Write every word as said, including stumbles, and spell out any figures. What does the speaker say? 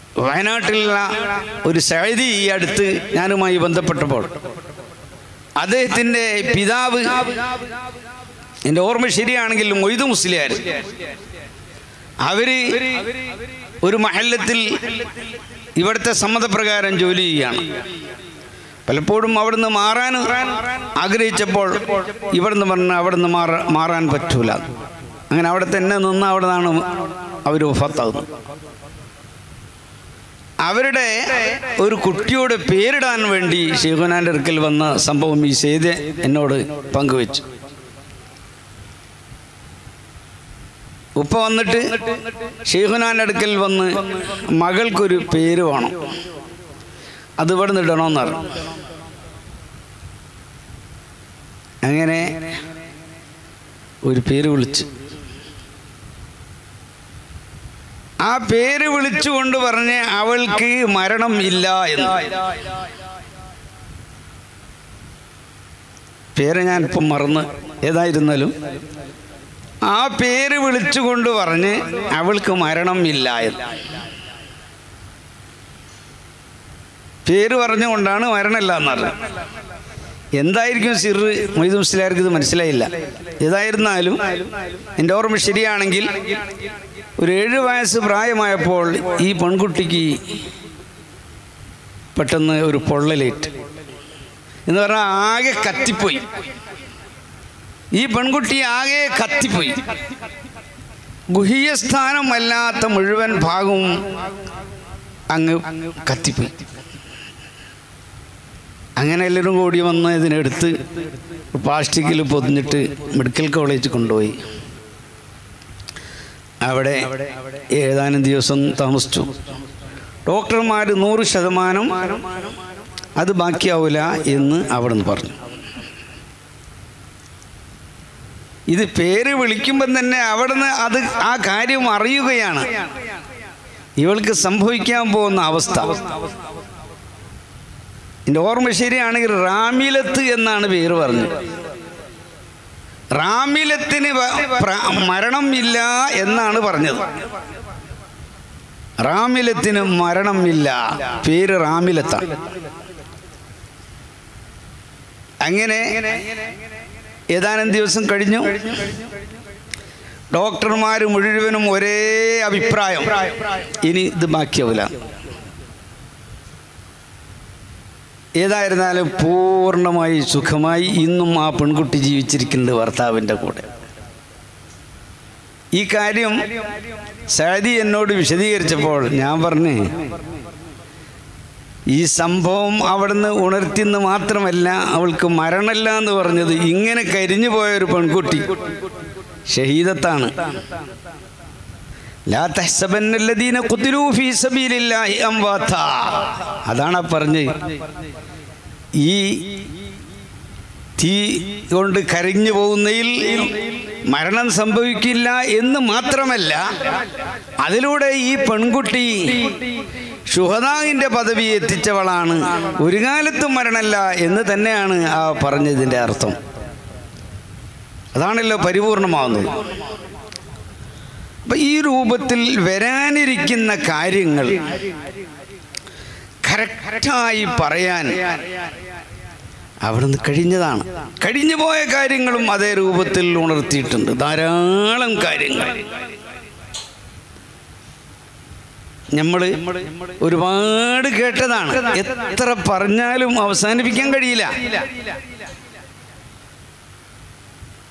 വയനാട്ടിലുള്ള ഒരു സഅദി ഈ അടുത്ത് ഞാനുമായി ബന്ധപ്പെട്ടപ്പോൾ അദ്ദേഹത്തിൻ്റെ പിതാവ്, എൻ്റെ ഓർമ്മ ശരിയാണെങ്കിൽ മൊയ്തു മുസ്ലിയാർ, അവര് ഒരു മഹല്ലത്തിൽ ഇവിടുത്തെ സമ്മതപ്രകാരം ജോലി ചെയ്യുകയാണ്. പലപ്പോഴും അവിടുന്ന് മാറാൻ ആഗ്രഹിച്ചപ്പോൾ ഇവിടുന്ന് പറഞ്ഞ് അവിടുന്ന് മാറ മാറാൻ പറ്റൂല. അങ്ങനെ അവിടെ തന്നെ നിന്ന് അവിടെ നിന്നാണ് അവർ വഫാത്താകുന്നത്. അവരുടെ ഒരു കുട്ടിയുടെ പേരിടാൻ വേണ്ടി ഷെയ്ഖുനാൻ്റെ അടുക്കൽ വന്ന സംഭവം ഈ സെയ്ദ് എന്നോട് പങ്കുവെച്ചു. ഉപ്പ വന്നിട്ട് ഷെയ്ഖുനാൻ്റെ അടുക്കൽ വന്ന് മകൾക്കൊരു പേര് വേണം, അത് ഇവിടെ നിന്ന് ഇടണമെന്ന് പറഞ്ഞു. അങ്ങനെ ഒരു പേര് വിളിച്ചു. ആ പേര് വിളിച്ചുകൊണ്ട് പറഞ്ഞ് അവൾക്ക് മരണം ഇല്ല എന്ന്. പേര് ഞാൻ ഇപ്പം മറന്ന്, ഏതായിരുന്നാലും ആ പേര് വിളിച്ചുകൊണ്ട് പറഞ്ഞ് അവൾക്ക് മരണം ഇല്ല എന്ന്. പേര് പറഞ്ഞുകൊണ്ടാണ് മരണമില്ല എന്നറിയാം. എന്തായിരിക്കും സിറ് മൊയ്തു മുസ്ലിയാർക്ക് ഇത് മനസ്സിലായില്ല. ഏതായിരുന്നാലും എൻ്റെ ഓർമ്മ ശരിയാണെങ്കിൽ ഒരു ഏഴ് വയസ്സ് പ്രായമായപ്പോൾ ഈ പെൺകുട്ടിക്ക് പെട്ടെന്ന് ഒരു പൊള്ളലേറ്റ് എന്ന് പറഞ്ഞാൽ ആകെ കത്തിപ്പോയി. ഈ പെൺകുട്ടി ആകെ കത്തിപ്പോയി. ഗുഹ്യസ്ഥാനമല്ലാത്ത മുഴുവൻ ഭാഗവും അങ്ങ് കത്തിപ്പോയി. അങ്ങനെ എല്ലാവരും കൂടി വന്ന് ഇതിനെടുത്ത് പ്ലാസ്റ്റിക്കിൽ പൊതിഞ്ഞിട്ട് മെഡിക്കൽ കോളേജ് കൊണ്ടുപോയി. അവിടെ ഏതാനും ദിവസം താമസിച്ചു. ഡോക്ടർമാർ നൂറ് ശതമാനം അത് ബാക്കിയാവില്ല എന്ന് അവിടെ നിന്ന് പറഞ്ഞു. ഇത് പേര് വിളിക്കുമ്പം തന്നെ അവിടുന്ന് അത് ആ കാര്യം അറിയുകയാണ് ഇവൾക്ക് സംഭവിക്കാൻ പോകുന്ന അവസ്ഥ. എൻ്റെ ഓർമ്മ ശരിയാണെങ്കിൽ റാമിലത്ത് എന്നാണ് പേര് പറഞ്ഞത്. റാമിലത്തിന് മരണം ഇല്ല എന്നാണ് പറഞ്ഞത്. റാമിലത്തിന് മരണം ഇല്ല, പേര് റാമിലത്താണ്. അങ്ങനെ ഏതാനും ദിവസം കഴിഞ്ഞു. ഡോക്ടർമാർ മുഴുവനും ഒരേ അഭിപ്രായം, ഇനി ഇത് ബാക്കിയാവില്ല. ഏതായിരുന്നാലും പൂർണ്ണമായി സുഖമായി ഇന്നും ആ പെൺകുട്ടി ജീവിച്ചിരിക്കുന്നുണ്ട് ഭർത്താവിൻ്റെ കൂടെ. ഈ കാര്യം സഅദി എന്നോട് വിശദീകരിച്ചപ്പോൾ ഞാൻ പറഞ്ഞു, ഈ സംഭവം അവിടുന്ന് ഉണർത്തിന്ന് മാത്രമല്ല, അവൾക്ക് മരണമില്ല എന്ന് പറഞ്ഞത് ഇങ്ങനെ കരിഞ്ഞു പോയൊരു പെൺകുട്ടി ഷഹീദത്താണ്. ലാ തഹ്സബന്നല്ലദീന ഖുതിലൂ ഫീ സബീലില്ലാഹി അംവാതാ, അതാണ് പറഞ്ഞ്. ഈ തീ കൊണ്ട് കരിഞ്ഞു പോകുന്നതിൽ മരണം സംഭവിക്കില്ല എന്ന് മാത്രമല്ല, അതിലൂടെ ഈ പെൺകുട്ടി ശുഹദാഇന്റെ പദവി എത്തിച്ചവളാണ്, ഒരു കാലത്തും മരണമല്ല എന്ന് തന്നെയാണ് ആ പറഞ്ഞതിൻ്റെ അർത്ഥം. അതാണല്ലോ പരിപൂർണമാവുന്നത്. അപ്പം ഈ രൂപത്തിൽ വരാനിരിക്കുന്ന കാര്യങ്ങൾ കറക്റ്റായി പറയാൻ അവിടുന്ന് കഴിഞ്ഞതാണ്. കഴിഞ്ഞു പോയ കാര്യങ്ങളും അതേ രൂപത്തിൽ ഉണർത്തിയിട്ടുണ്ട്. ധാരാളം കാര്യങ്ങൾ നമ്മൾ ഒരുപാട് കേട്ടതാണ്. എത്ര പറഞ്ഞാലും അവസാനിപ്പിക്കാൻ കഴിയില്ല.